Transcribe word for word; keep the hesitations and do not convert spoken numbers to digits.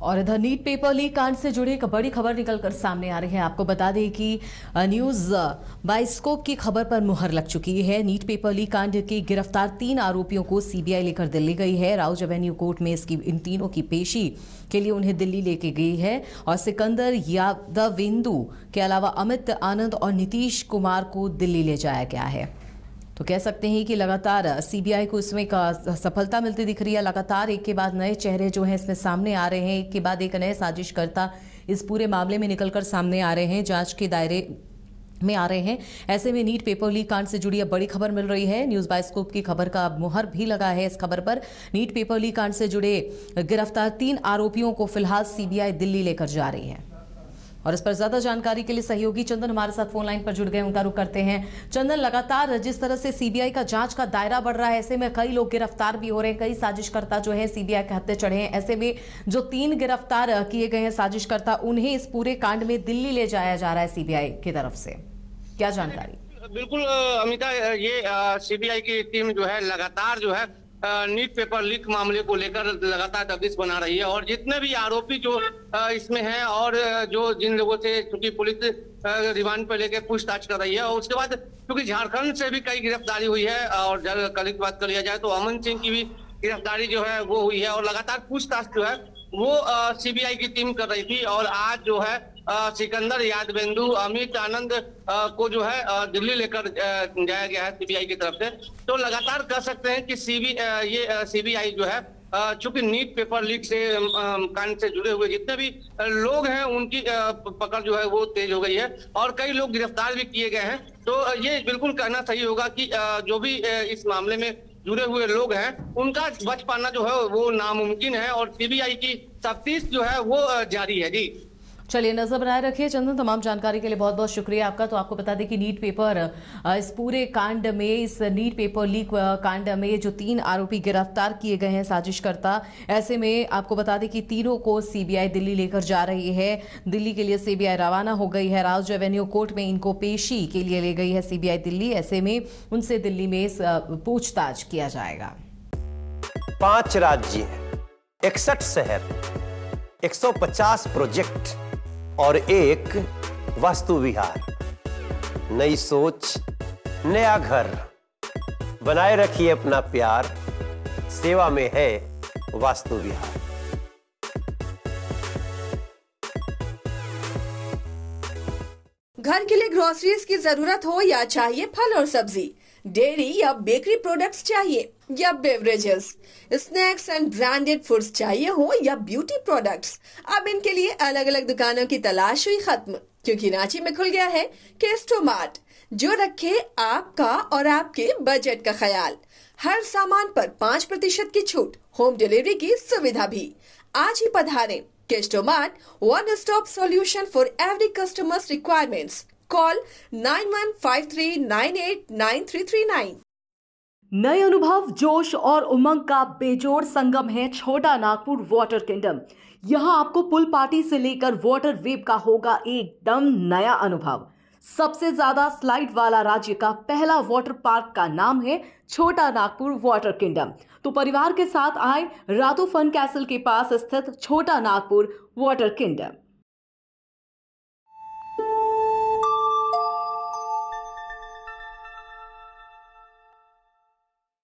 और इधर NEET paper leak कांड से जुड़ी एक बड़ी खबर निकलकर सामने आ रही है। आपको बता दें कि न्यूज बाइस्कोप की खबर पर मुहर लग चुकी है। नीट पेपर लीक कांड के गिरफ्तार तीन आरोपियों को सीबीआई लेकर दिल्ली गई है। राउज एवेन्यू कोर्ट में इसकी इन तीनों की पेशी के लिए उन्हें दिल्ली लेके गई है और सिकंदर यादवेंदु के अलावा अमित आनंद और नीतीश कुमार को दिल्ली ले जाया गया है। तो कह सकते हैं कि लगातार सीबीआई को इसमें सफलता मिलती दिख रही है। लगातार एक के बाद नए चेहरे जो हैं इसमें सामने आ रहे हैं। एक के बाद एक नए साजिशकर्ता इस पूरे मामले में निकलकर सामने आ रहे हैं, जांच के दायरे में आ रहे हैं। ऐसे में नीट पेपर लीक कांड से जुड़ी अब बड़ी खबर मिल रही है। न्यूज बाइस्कोप की खबर का मुहर भी लगा है इस खबर पर। नीट पेपर लीक कांड से जुड़े गिरफ्तार तीन आरोपियों को फिलहाल सीबीआई दिल्ली लेकर जा रही है। और इस पर ज्यादा जानकारी के लिए सहयोगी चंदन हमारे साथ फोन लाइन पर जुड़ गए, उनका रुख करते हैं। चंदन, लगातार जिस तरह से सीबीआई का जांच का दायरा बढ़ रहा है, ऐसे में कई लोग गिरफ्तार भी हो रहे हैं, कई साजिशकर्ता जो है सीबीआई के हत्थे चढ़े हैं। ऐसे में जो तीन गिरफ्तार किए गए हैं साजिशकर्ता, उन्हें इस पूरे कांड में दिल्ली ले जाया जा रहा है सीबीआई की तरफ से, क्या जानकारी? बिल्कुल अमिता, ये सीबीआई की टीम जो है लगातार जो है नीट पेपर लीक मामले को लेकर लगातार तफ्तीश बना रही है और जितने भी आरोपी जो इसमें हैं और जो जिन लोगों से चूंकि पुलिस रिमांड पर लेकर पूछताछ कर रही है और उसके बाद क्योंकि झारखंड से भी कई गिरफ्तारी हुई है और कल की बात कर लिया जाए तो अमन सिंह की भी गिरफ्तारी जो है वो हुई है और लगातार पूछताछ जो है वो सीबीआई की टीम कर रही थी। और आज जो है सिकंदर यादवेंदु, अमित आनंद को जो है दिल्ली लेकर जाया गया है सीबीआई की तरफ से। तो लगातार कह सकते हैं कि सीबी ये सीबीआई जो है चूंकि नीट पेपर लीक से कांड से जुड़े हुए जितने भी लोग हैं उनकी पकड़ जो है वो तेज हो गई है और कई लोग गिरफ्तार भी किए गए हैं। तो ये बिल्कुल कहना सही होगा कि जो भी इस मामले में जुड़े हुए लोग हैं उनका बच पाना जो है वो नामुमकिन है और सीबीआई की तफ्तीश जो है वो जारी है। जी चलिए, नजर बनाए रखिए चंदन। तमाम जानकारी के लिए बहुत बहुत शुक्रिया आपका। तो आपको बता दें कि नीट पेपर इस पूरे कांड में, इस नीट पेपर लीक कांड में जो तीन आरोपी गिरफ्तार किए गए हैं साजिशकर्ता, ऐसे में आपको बता दें कि तीनों को सीबीआई दिल्ली लेकर जा रही है। दिल्ली के लिए सीबीआई रवाना हो गई है। राउज एवेन्यू कोर्ट में इनको पेशी के लिए ले गई है सीबीआई दिल्ली। ऐसे में उनसे दिल्ली में पूछताछ किया जाएगा। पांच राज्य, इकसठ शहर, एक सौ पचास प्रोजेक्ट और एक वास्तु विहार। नई सोच, नया घर, बनाए रखिए अपना प्यार, सेवा में है वास्तु विहार। घर के लिए ग्रोसरीज की जरूरत हो या चाहिए फल और सब्जी, डेयरी या बेकरी प्रोडक्ट्स चाहिए या beverages, snacks and branded foods चाहिए हो या ब्यूटी प्रोडक्ट्स, अब इनके लिए अलग अलग दुकानों की तलाश हुई खत्म, क्योंकि रांची में खुल गया है केस्टो मार्ट, जो रखे आपका और आपके बजट का ख्याल। हर सामान पर पाँच प्रतिशत की छूट, होम डिलीवरी की सुविधा भी। आज ही पधारें केस्टो mart, one stop solution for every customers requirements. Call nine one five three nine eight nine three three nine. नए अनुभव, जोश और उमंग का बेजोड़ संगम है छोटा नागपुर वाटर किंगडम। यहां आपको पुल पार्टी से लेकर वाटर वेव का होगा एकदम नया अनुभव। सबसे ज्यादा स्लाइड वाला राज्य का पहला वाटर पार्क का नाम है छोटा नागपुर वाटर किंगडम। तो परिवार के साथ आए रातू फन कैसल के पास स्थित छोटा नागपुर वाटर किंगडम।